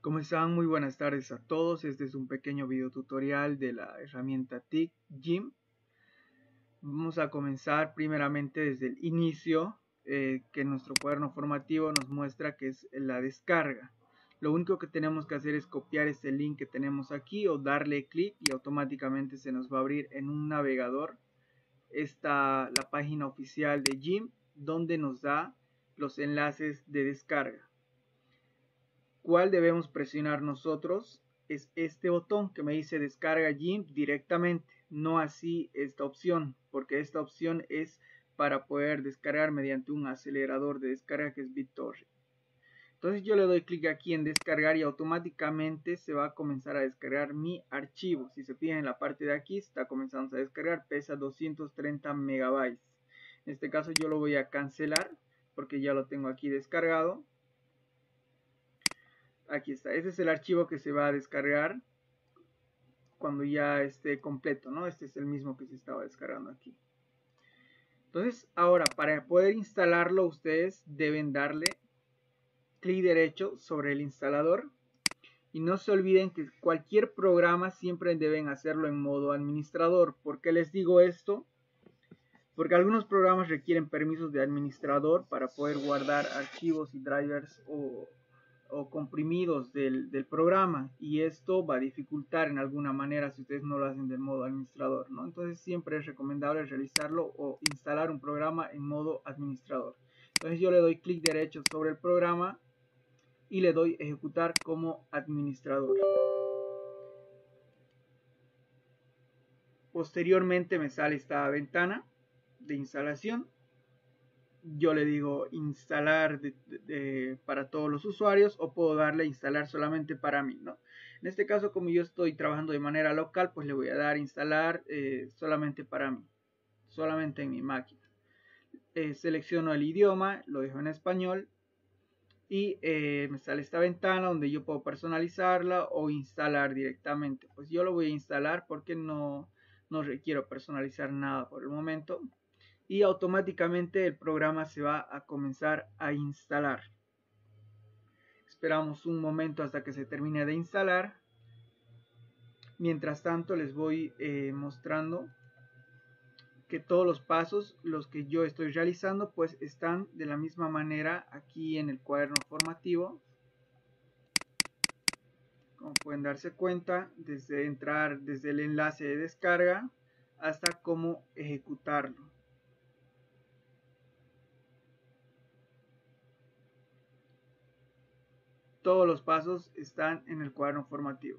¿Cómo están? Muy buenas tardes a todos. Este es un pequeño video tutorial de la herramienta TIC Gimp. Vamos a comenzar primeramente desde el inicio, que nuestro cuaderno formativo nos muestra que es la descarga. Lo único que tenemos que hacer es copiar este link que tenemos aquí o darle clic y automáticamente se nos va a abrir en un navegador la página oficial de Gimp, donde nos da los enlaces de descarga. ¿Cuál debemos presionar nosotros? Es este botón que me dice descarga Gimp directamente, no así esta opción, porque esta opción es para poder descargar mediante un acelerador de descarga que es BitTorrent. Entonces yo le doy clic aquí en descargar y automáticamente se va a comenzar a descargar mi archivo. Si se fijan en la parte de aquí está comenzando a descargar, pesa 230 megabytes. En este caso yo lo voy a cancelar porque ya lo tengo aquí descargado. Aquí está, ese es el archivo que se va a descargar cuando ya esté completo, ¿no? Este es el mismo que se estaba descargando aquí. Entonces, ahora para poder instalarlo, ustedes deben darle clic derecho sobre el instalador. Y no se olviden que cualquier programa siempre deben hacerlo en modo administrador. ¿Por qué les digo esto? Porque algunos programas requieren permisos de administrador para poder guardar archivos y drivers o comprimidos del programa, y esto va a dificultar en alguna manera si ustedes no lo hacen del modo administrador, ¿no? Entonces siempre es recomendable realizarlo o instalar un programa en modo administrador. Entonces yo le doy clic derecho sobre el programa y le doy ejecutar como administrador. Posteriormente me sale esta ventana de instalación. Yo le digo instalar para todos los usuarios, o puedo darle instalar solamente para mí, ¿no? En este caso, como yo estoy trabajando de manera local, pues le voy a dar instalar solamente para mí, solamente en mi máquina. Selecciono el idioma, lo dejo en español y me sale esta ventana donde yo puedo personalizarla o instalar directamente. Pues yo lo voy a instalar porque no requiero personalizar nada por el momento. Y automáticamente el programa se va a comenzar a instalar. Esperamos un momento hasta que se termine de instalar. Mientras tanto les voy mostrando que todos los pasos, los que yo estoy realizando, pues están de la misma manera aquí en el cuaderno formativo. Como pueden darse cuenta, desde entrar desde el enlace de descarga hasta cómo ejecutarlo. Todos los pasos están en el cuaderno formativo.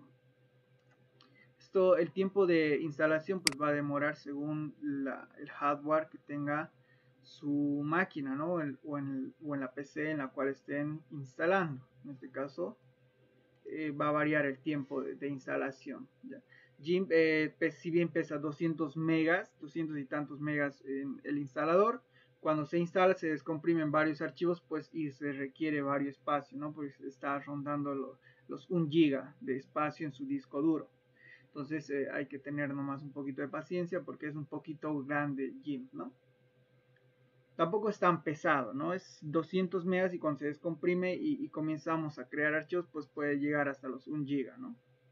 El tiempo de instalación pues va a demorar según el hardware que tenga su máquina, ¿no? o en la PC en la cual estén instalando. En este caso va a variar el tiempo de instalación. Gimp, si bien pesa 200 megas, 200 y tantos megas en el instalador, cuando se instala se descomprimen varios archivos, pues, y se requiere varios espacio, ¿no? Pues está rondando los 1 giga de espacio en su disco duro. Entonces hay que tener nomás un poquito de paciencia porque es un poquito grande Gimp, ¿no? Tampoco es tan pesado, ¿no? Es 200 megas y cuando se descomprime y comenzamos a crear archivos, pues puede llegar hasta los 1 giga, ¿no?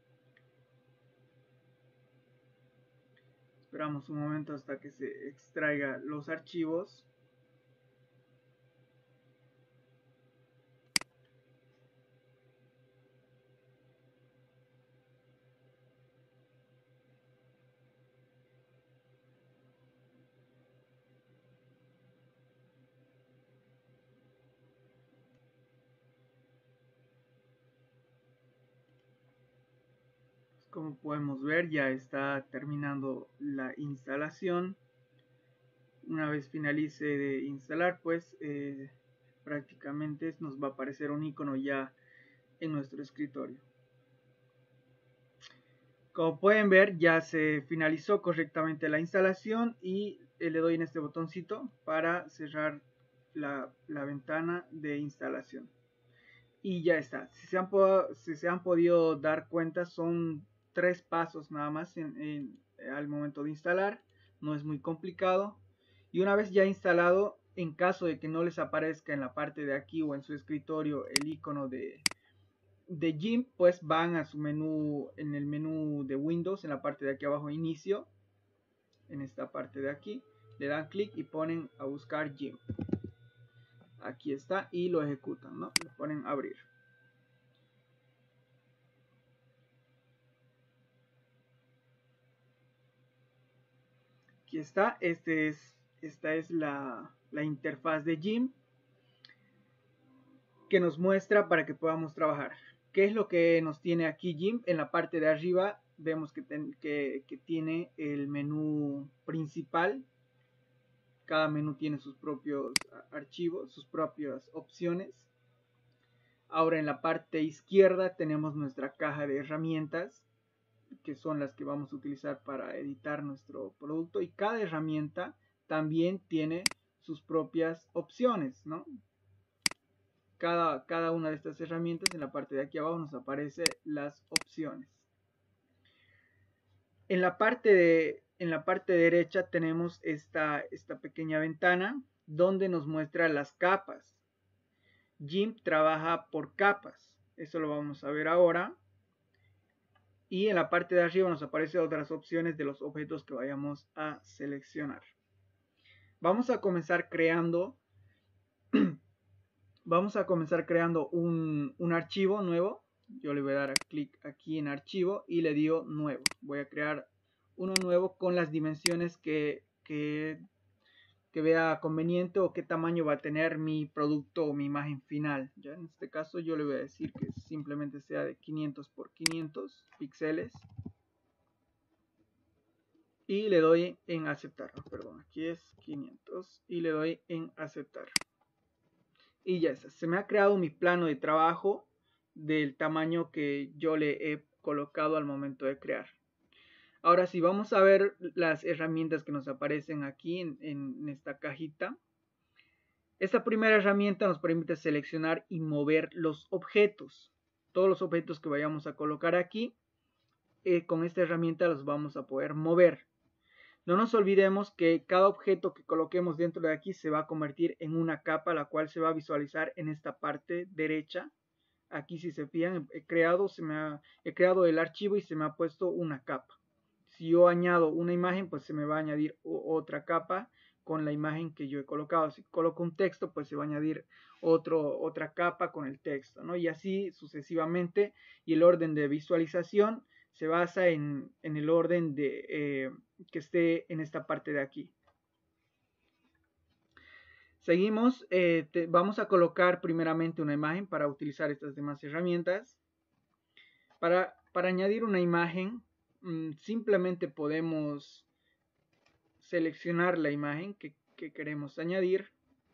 Esperamos un momento hasta que se extraiga los archivos. Como podemos ver, ya está terminando la instalación. Una vez finalice de instalar, pues prácticamente nos va a aparecer un icono ya en nuestro escritorio. Como pueden ver, ya se finalizó correctamente la instalación y le doy en este botoncito para cerrar la ventana de instalación. Y ya está. Si se han podido dar cuenta, son 3 pasos nada más al momento de instalar. No es muy complicado. Y una vez ya instalado, en caso de que no les aparezca en la parte de aquí o en su escritorio el icono de de GIMP, pues van a su menú, en el menú de Windows, en la parte de aquí abajo, inicio, en esta parte de aquí, le dan clic y ponen a buscar GIMP. Aquí está y lo ejecutan, ¿no? Le ponen abrir. Aquí está, esta es la interfaz de GIMP que nos muestra para que podamos trabajar. ¿Qué es lo que nos tiene aquí GIMP? En la parte de arriba vemos que tiene el menú principal. Cada menú tiene sus propios archivos, sus propias opciones. Ahora en la parte izquierda tenemos nuestra caja de herramientas, que son las que vamos a utilizar para editar nuestro producto, y cada herramienta también tiene sus propias opciones, ¿no? Cada una de estas herramientas, en la parte de aquí abajo nos aparece las opciones. En la parte derecha tenemos esta pequeña ventana donde nos muestra las capas. GIMP trabaja por capas, eso lo vamos a ver ahora. Y en la parte de arriba nos aparecen otras opciones de los objetos que vayamos a seleccionar. Vamos a comenzar creando un archivo nuevo. Yo le voy a dar clic aquí en archivo y le digo nuevo. Voy a crear uno nuevo con las dimensiones que vea conveniente o qué tamaño va a tener mi producto o mi imagen final. Ya en este caso yo le voy a decir que simplemente sea de 500 por 500 píxeles. Y le doy en aceptar. Perdón, aquí es 500 y le doy en aceptar. Y ya está. Se me ha creado mi plano de trabajo del tamaño que yo le he colocado al momento de crear. Ahora sí, vamos a ver las herramientas que nos aparecen aquí en esta cajita. Esta primera herramienta nos permite seleccionar y mover los objetos. Todos los objetos que vayamos a colocar aquí, con esta herramienta los vamos a poder mover. No nos olvidemos que cada objeto que coloquemos dentro de aquí se va a convertir en una capa, la cual se va a visualizar en esta parte derecha. Aquí, si se fijan, he creado el archivo y se me ha puesto una capa. Si yo añado una imagen, pues se me va a añadir otra capa con la imagen que yo he colocado. Si coloco un texto, pues se va a añadir otra capa con el texto, ¿no? Y así sucesivamente. Y el orden de visualización se basa en el orden que esté en esta parte de aquí. Seguimos, vamos a colocar primeramente una imagen para utilizar estas demás herramientas. Para añadir una imagen, simplemente podemos seleccionar la imagen que queremos añadir.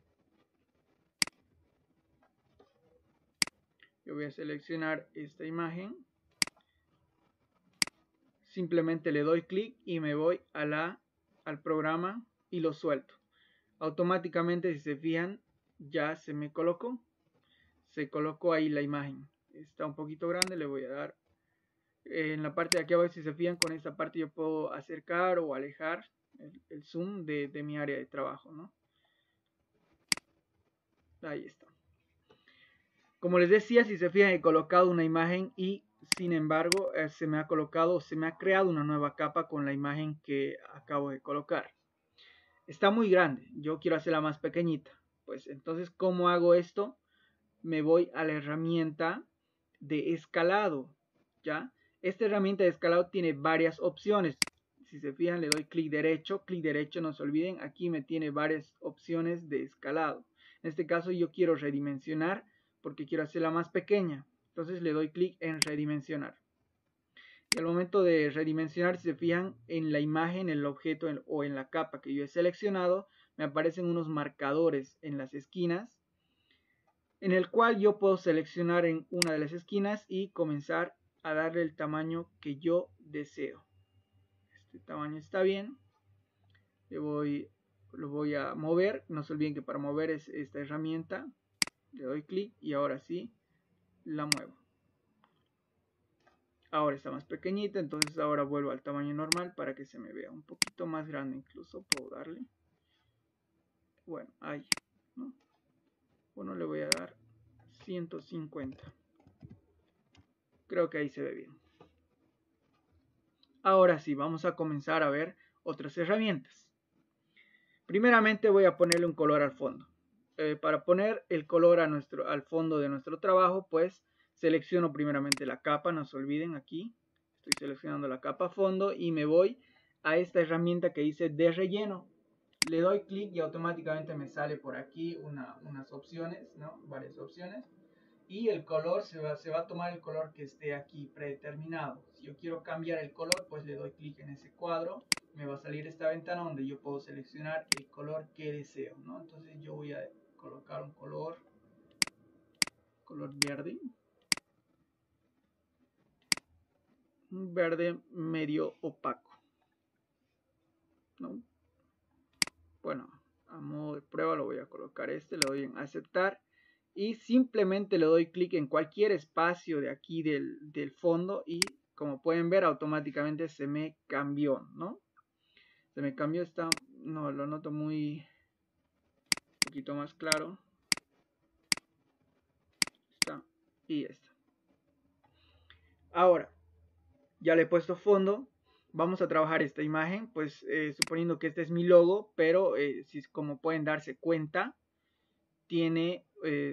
Yo voy a seleccionar esta imagen. Simplemente le doy clic y me voy al programa y lo suelto. Automáticamente, si se fijan, ya se me colocó. Se colocó ahí la imagen. Está un poquito grande, le voy a dar. En la parte de aquí abajo, si se fijan, con esta parte yo puedo acercar o alejar el zoom de mi área de trabajo, ¿no? Ahí está. Como les decía, si se fijan, he colocado una imagen y sin embargo se me ha creado una nueva capa con la imagen que acabo de colocar. Está muy grande, yo quiero hacerla más pequeñita. Pues entonces, ¿cómo hago esto? Me voy a la herramienta de escalado, ¿ya? Esta herramienta de escalado tiene varias opciones. Si se fijan, le doy clic derecho, no se olviden, aquí me tiene varias opciones de escalado. En este caso yo quiero redimensionar porque quiero hacerla más pequeña. Entonces le doy clic en redimensionar. Y al momento de redimensionar, si se fijan en la imagen, el objeto o en la capa que yo he seleccionado, me aparecen unos marcadores en las esquinas, en el cual yo puedo seleccionar en una de las esquinas y comenzar a darle el tamaño que yo deseo. Este tamaño está bien. Lo voy a mover. No se olviden que para mover es esta herramienta. Le doy clic y ahora sí la muevo. Ahora está más pequeñita, entonces ahora vuelvo al tamaño normal para que se me vea un poquito más grande. Incluso puedo darle. Bueno, ahí, ¿no? Bueno, le voy a dar 150. Creo que ahí se ve bien. Ahora sí, vamos a comenzar a ver otras herramientas. Primeramente voy a ponerle un color al fondo. Para poner el color al fondo de nuestro trabajo, pues selecciono primeramente la capa, no se olviden aquí. Estoy seleccionando la capa fondo y me voy a esta herramienta que dice de relleno. Le doy clic y automáticamente me sale por aquí unas opciones, ¿no? Varias opciones. Y el color se va a tomar el color que esté aquí predeterminado. Si yo quiero cambiar el color, pues le doy clic en ese cuadro. Me va a salir esta ventana donde yo puedo seleccionar el color que deseo, ¿no? Entonces yo voy a colocar un color verde. Un verde medio opaco, ¿no? Bueno, a modo de prueba lo voy a colocar le doy en aceptar y simplemente le doy clic en cualquier espacio de aquí del fondo y como pueden ver automáticamente se me cambió, ¿no? Se me cambió, no lo noto muy un poquito más claro. Está y está. Ahora, ya le he puesto fondo. Vamos a trabajar esta imagen, pues suponiendo que este es mi logo, pero si como pueden darse cuenta, tiene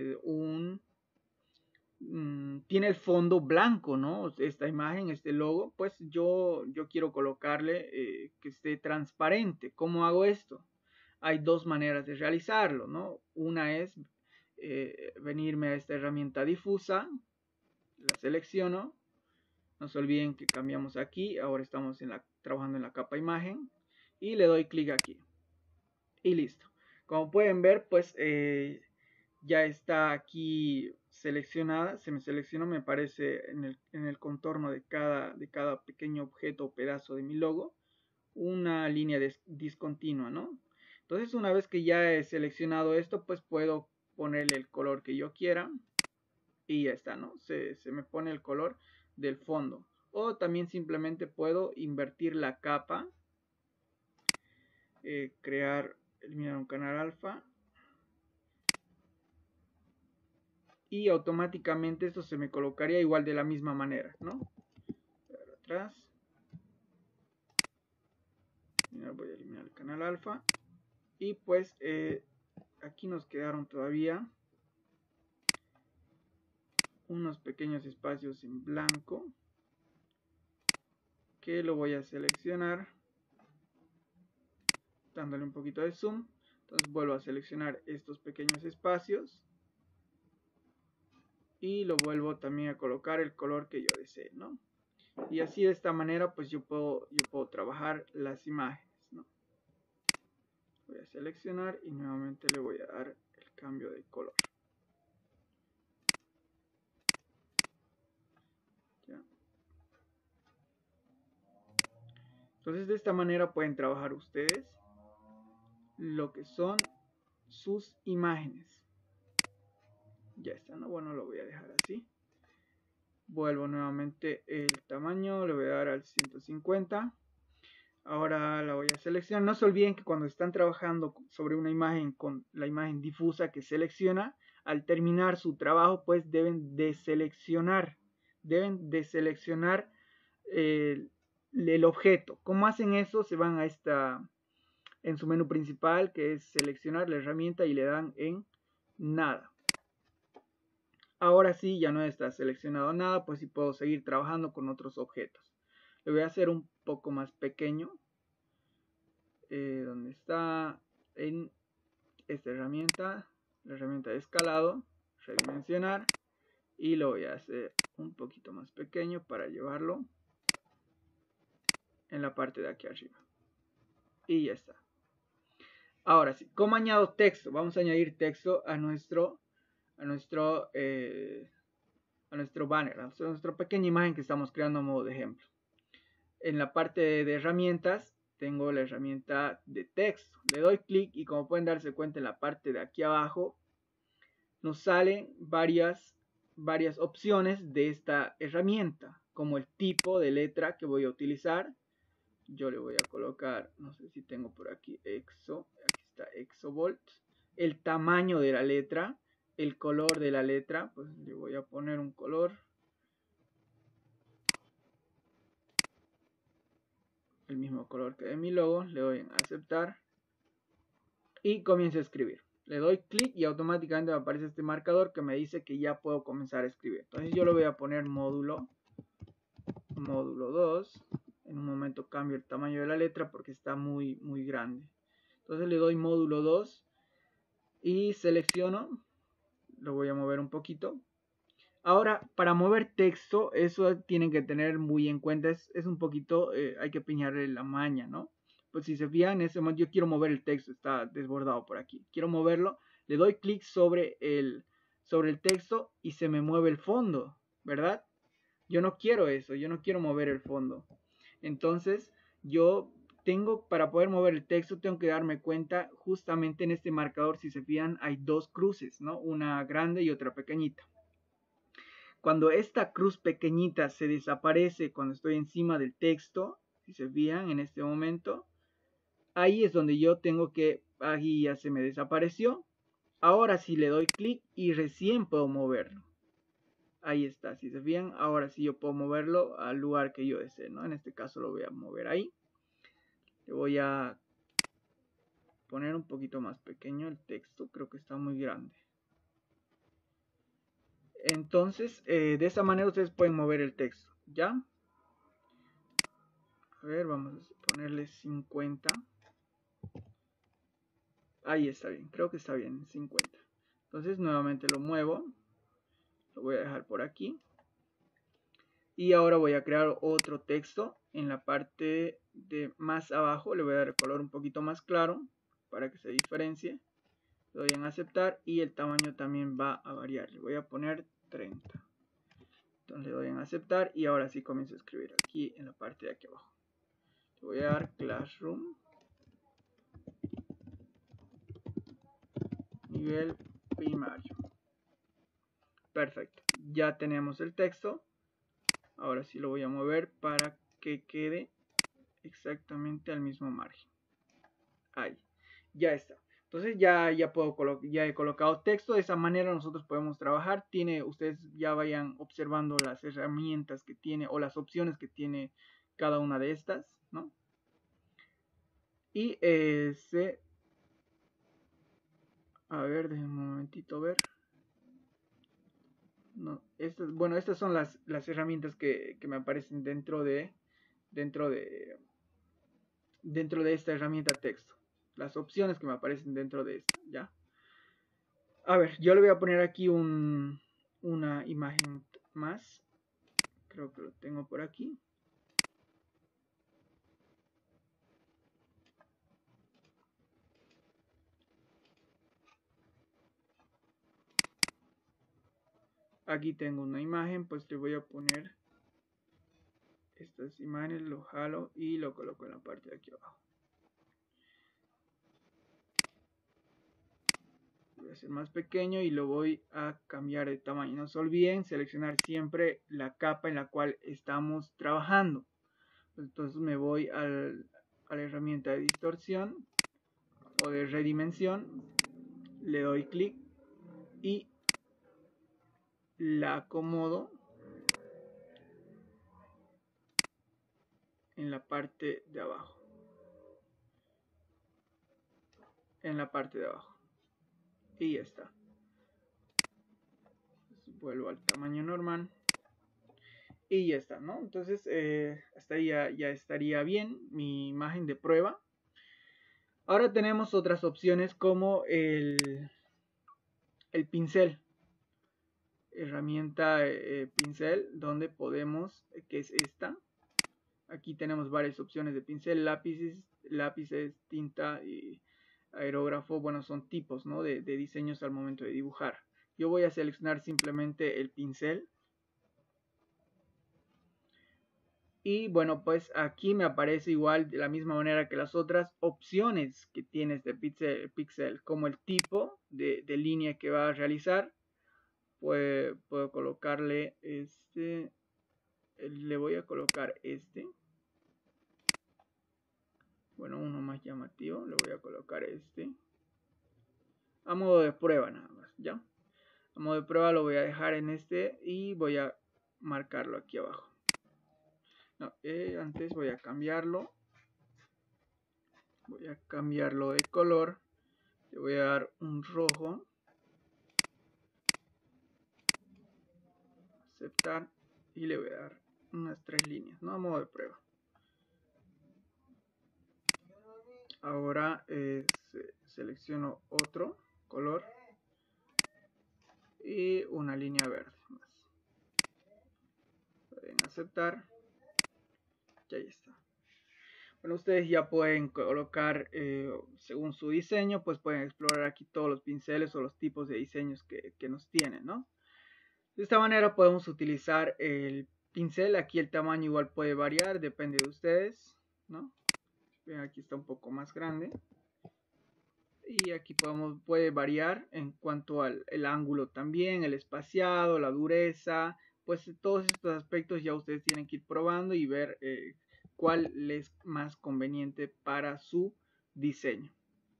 tiene el fondo blanco, ¿no? Esta imagen, este logo, pues yo quiero colocarle que esté transparente. ¿Cómo hago esto? Hay dos maneras de realizarlo, ¿no? Una es venirme a esta herramienta difusa, la selecciono. No se olviden que cambiamos aquí, ahora estamos trabajando en la capa imagen y le doy clic aquí y listo. Como pueden ver, pues ya está aquí seleccionada, se me seleccionó, me aparece en el contorno de cada pequeño objeto o pedazo de mi logo una línea discontinua, ¿no? Entonces una vez que ya he seleccionado esto, pues puedo ponerle el color que yo quiera y ya está, ¿no? Se me pone el color del fondo. O también simplemente puedo invertir la capa, eliminar un canal alfa y automáticamente esto se me colocaría igual de la misma manera, ¿no? Para atrás. Voy a eliminar el canal alfa y pues aquí nos quedaron todavía unos pequeños espacios en blanco que lo voy a seleccionar dándole un poquito de zoom. Entonces vuelvo a seleccionar estos pequeños espacios y lo vuelvo también a colocar el color que yo desee, ¿no? Y así de esta manera pues yo puedo trabajar las imágenes, ¿no? Voy a seleccionar y nuevamente le voy a dar el cambio de color. ¿Ya? Entonces de esta manera pueden trabajar ustedes lo que son sus imágenes. Ya está, ¿no? Bueno, lo voy a dejar así. Vuelvo nuevamente el tamaño, le voy a dar al 150. Ahora la voy a seleccionar. No se olviden que cuando están trabajando sobre una imagen con la imagen difusa que selecciona, al terminar su trabajo, pues deben de seleccionar el objeto. ¿Cómo hacen eso? Se van a en su menú principal, que es seleccionar la herramienta y le dan en nada. Ahora sí, ya no está seleccionado nada, pues sí puedo seguir trabajando con otros objetos. Lo voy a hacer un poco más pequeño. Donde está en esta herramienta, la herramienta de escalado, redimensionar, y lo voy a hacer un poquito más pequeño para llevarlo en la parte de aquí arriba. Y ya está. Ahora sí, ¿cómo añado texto? Vamos a añadir texto a nuestro banner, a nuestra pequeña imagen que estamos creando a modo de ejemplo. En la parte de herramientas tengo la herramienta de texto. Le doy clic y como pueden darse cuenta en la parte de aquí abajo nos salen varias opciones de esta herramienta, como el tipo de letra que voy a utilizar. Yo le voy a colocar, no sé si tengo por aquí aquí está Exovolt, el tamaño de la letra, el color de la letra, pues le voy a poner un color en aceptar y comienzo a escribir. Le doy clic y automáticamente me aparece este marcador que me dice que ya puedo comenzar a escribir. Entonces yo le voy a poner módulo 2. En un momento cambio el tamaño de la letra porque está muy grande. Entonces le doy módulo 2 y selecciono, lo voy a mover un poquito. Ahora, para mover texto, eso tienen que tener muy en cuenta, es un poquito, hay que piñarle la maña, ¿no? Pues si se fijan, en ese momento yo quiero mover el texto, está desbordado por aquí. Quiero moverlo, le doy clic sobre el texto y se me mueve el fondo, ¿verdad? Yo no quiero eso, yo no quiero mover el fondo. Entonces, yo tengo, para poder mover el texto, tengo que darme cuenta justamente en este marcador, si se fijan, hay dos cruces, ¿no? Una grande y otra pequeñita. Cuando esta cruz pequeñita se desaparece cuando estoy encima del texto, si se fijan en este momento, ahí es donde yo tengo que, ahí ya se me desapareció. Ahora sí le doy clic y recién puedo moverlo. Ahí está, si se fijan, ahora sí yo puedo moverlo al lugar que yo desee, ¿no? En este caso lo voy a mover ahí. Le voy a poner un poquito más pequeño el texto, creo que está muy grande. Entonces, de esa manera ustedes pueden mover el texto, ¿ya? A ver, vamos a ponerle 50. Ahí está bien, creo que está bien, 50. Entonces nuevamente lo muevo. Lo voy a dejar por aquí. Y ahora voy a crear otro texto. En la parte de más abajo le voy a dar el color un poquito más claro para que se diferencie. Le doy en aceptar y el tamaño también va a variar. Le voy a poner 30. Entonces le doy en aceptar y ahora sí comienzo a escribir aquí en la parte de aquí abajo. Le voy a dar Classroom. Nivel primario. Perfecto. Ya tenemos el texto. Ahora sí lo voy a mover para que quede exactamente al mismo margen. Ahí. Ya está. Entonces ya he colocado texto. De esa manera nosotros podemos trabajar. Ustedes ya vayan observando las herramientas que tiene o las opciones que tiene cada una de estas, ¿no? Y a ver, déjenme un momentito ver. No, estas son las herramientas que me aparecen dentro de esta herramienta texto. Las opciones que me aparecen dentro de esta, ¿ya? A ver, yo le voy a poner aquí una imagen más. Creo que lo tengo por aquí. Aquí tengo una imagen, pues le voy a poner estas imágenes, lo jalo y lo coloco en la parte de aquí abajo. Voy a hacer más pequeño y lo voy a cambiar de tamaño. No se olviden seleccionar siempre la capa en la cual estamos trabajando. Entonces me voy a la herramienta de distorsión o de redimensión, le doy clic y la acomodo en la parte de abajo. En la parte de abajo. Y ya está. Entonces, vuelvo al tamaño normal. Y ya está, ¿no? Entonces, hasta ahí ya estaría bien mi imagen de prueba. Ahora tenemos otras opciones como el pincel. Herramienta pincel, donde podemos, que es esta. Aquí tenemos varias opciones de pincel, lápices, tinta y aerógrafo. Bueno, son tipos, ¿no? de diseños al momento de dibujar. Yo voy a seleccionar simplemente el pincel. Y bueno, pues aquí me aparece igual de la misma manera que las otras opciones que tiene este pixel, como el tipo de línea que va a realizar. Pues puedo colocarle este, le voy a colocar este. Bueno, uno más llamativo, le voy a colocar este. A modo de prueba nada más, ¿ya? A modo de prueba lo voy a dejar en este y voy a marcarlo aquí abajo. No, antes voy a cambiarlo. Voy a cambiarlo de color. Le voy a dar un rojo. Aceptar. Y le voy a dar unas 3 líneas, ¿no? A modo de prueba. Ahora selecciono otro color. Y una línea verde más. Pueden aceptar. Y ahí está. Bueno, ustedes ya pueden colocar según su diseño, pues pueden explorar aquí todos los pinceles o los tipos de diseños que nos tienen, ¿no? De esta manera podemos utilizar el pincel. Aquí el tamaño igual puede variar, depende de ustedes, ¿no? Ven, aquí está un poco más grande. Y aquí puede variar en cuanto al el ángulo también, el espaciado, la dureza. Pues todos estos aspectos ya ustedes tienen que ir probando y ver cuál es más conveniente para su diseño.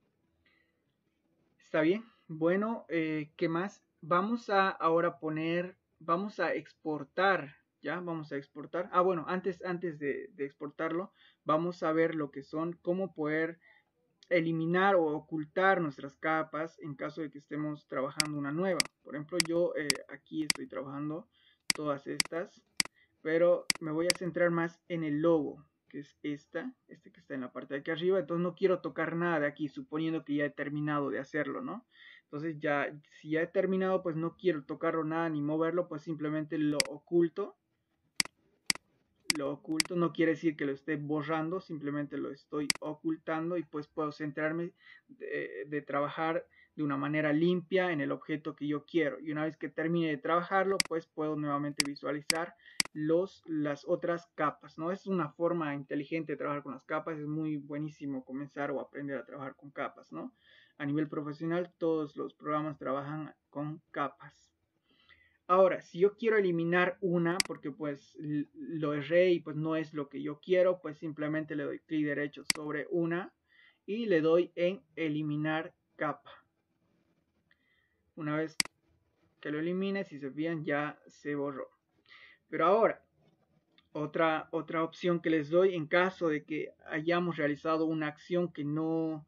¿Está bien? Bueno, ¿qué más? Vamos a ahora vamos a exportar, ¿ya? Vamos a exportar. Ah, bueno, antes de exportarlo, vamos a ver lo que son, cómo poder eliminar o ocultar nuestras capas en caso de que estemos trabajando una nueva. Por ejemplo, yo aquí estoy trabajando todas estas, pero me voy a centrar más en el logo, que es este que está en la parte de aquí arriba. Entonces no quiero tocar nada de aquí, suponiendo que ya he terminado de hacerlo, ¿no? Entonces ya, si ya he terminado, pues no quiero tocarlo nada ni moverlo, pues simplemente lo oculto. Lo oculto no quiere decir que lo esté borrando, simplemente lo estoy ocultando y pues puedo centrarme de trabajar de una manera limpia en el objeto que yo quiero. Y una vez que termine de trabajarlo, pues puedo nuevamente visualizar las otras capas, ¿no? Es una forma inteligente de trabajar con las capas. Es muy buenísimo comenzar o aprender a trabajar con capas, ¿no? A nivel profesional, todos los programas trabajan con capas. Ahora, si yo quiero eliminar una, porque pues lo erré y pues no es lo que yo quiero, pues simplemente le doy clic derecho sobre una y le doy en eliminar capa. Una vez que lo elimine, si se fijan, ya se borró. Pero ahora, otra opción que les doy en caso de que hayamos realizado una acción que no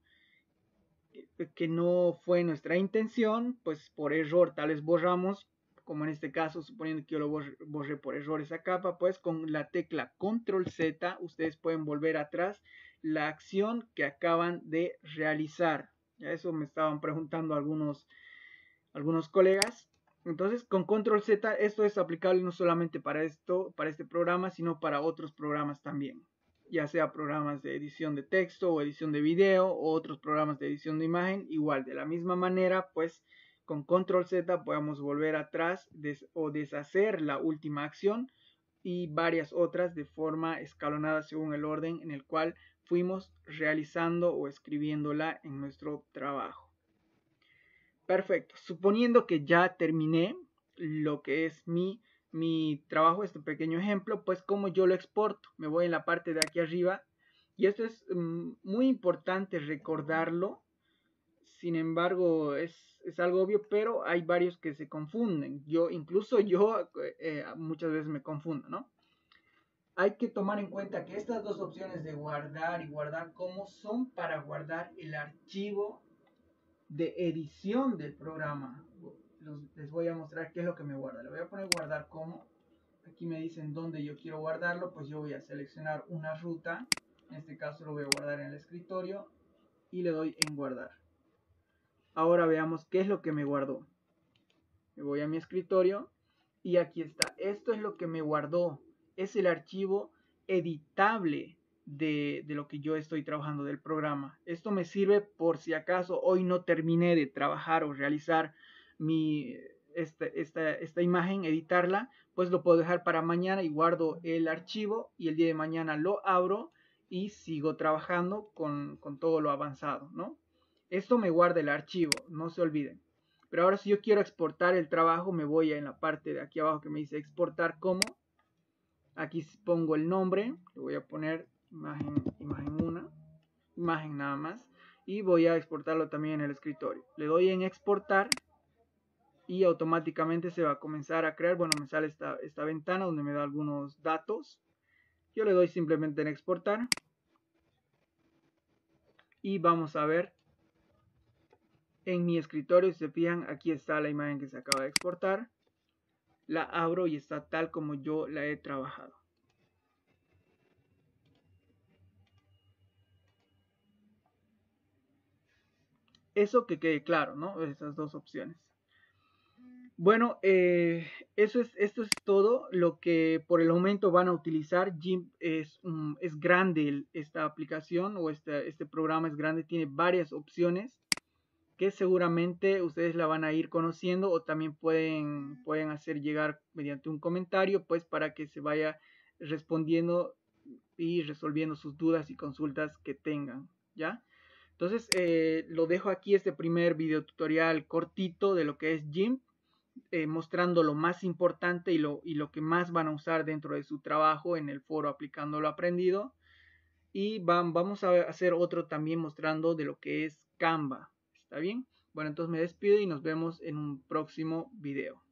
fue nuestra intención, pues por error tal vez borramos, como en este caso, suponiendo que yo lo borré por error esa capa, pues con la tecla Control Z ustedes pueden volver atrás la acción que acaban de realizar. Ya eso me estaban preguntando algunos colegas. Entonces con Control Z esto es aplicable no solamente para este programa, sino para otros programas también, ya sea programas de edición de texto o edición de video o otros programas de edición de imagen. Igual, de la misma manera, pues con Control Z podemos volver atrás o deshacer la última acción y varias otras de forma escalonada según el orden en el cual fuimos realizando o escribiéndola en nuestro trabajo. Perfecto, suponiendo que ya terminé lo que es mi trabajo, este pequeño ejemplo, pues como yo lo exporto, me voy en la parte de aquí arriba y esto es muy importante recordarlo. Sin embargo, es algo obvio, pero hay varios que se confunden. Incluso yo muchas veces me confundo, ¿no? Hay que tomar en cuenta que estas dos opciones de guardar y guardar como son para guardar el archivo de edición del programa. Les voy a mostrar qué es lo que me guarda. Le voy a poner guardar como. Aquí me dicen dónde yo quiero guardarlo, pues yo voy a seleccionar una ruta. En este caso lo voy a guardar en el escritorio y le doy en guardar. Ahora veamos qué es lo que me guardó. Me voy a mi escritorio y aquí está. Esto es lo que me guardó. Es el archivo editable de lo que yo estoy trabajando del programa. Esto me sirve por si acaso hoy no terminé de trabajar o realizar esta imagen, editarla, pues lo puedo dejar para mañana y guardo el archivo y el día de mañana lo abro y sigo trabajando con todo lo avanzado, ¿no? Esto me guarda el archivo, no se olviden. Pero ahora si yo quiero exportar el trabajo, me voy en la parte de aquí abajo que me dice exportar como. Aquí pongo el nombre, le voy a poner imagen 1, imagen nada más. Y voy a exportarlo también en el escritorio. Le doy en exportar y automáticamente se va a comenzar a crear. Bueno, me sale esta ventana donde me da algunos datos. Yo le doy simplemente en exportar. y vamos a ver en mi escritorio. Si se fijan, aquí está la imagen que se acaba de exportar. La abro y está tal como yo la he trabajado. Eso que quede claro, ¿no? Esas dos opciones. Bueno, esto es todo lo que por el momento van a utilizar. GIMP es grande esta aplicación o este programa es grande, tiene varias opciones que seguramente ustedes la van a ir conociendo o también pueden hacer llegar mediante un comentario, pues para que se vaya respondiendo y resolviendo sus dudas y consultas que tengan, ¿ya? Entonces, lo dejo aquí este primer video tutorial cortito de lo que es GIMP, mostrando lo más importante y lo que más van a usar dentro de su trabajo en el foro aplicando lo aprendido. Y vamos a hacer otro también mostrando de lo que es Canva. ¿Está bien? Bueno, entonces me despido y nos vemos en un próximo video.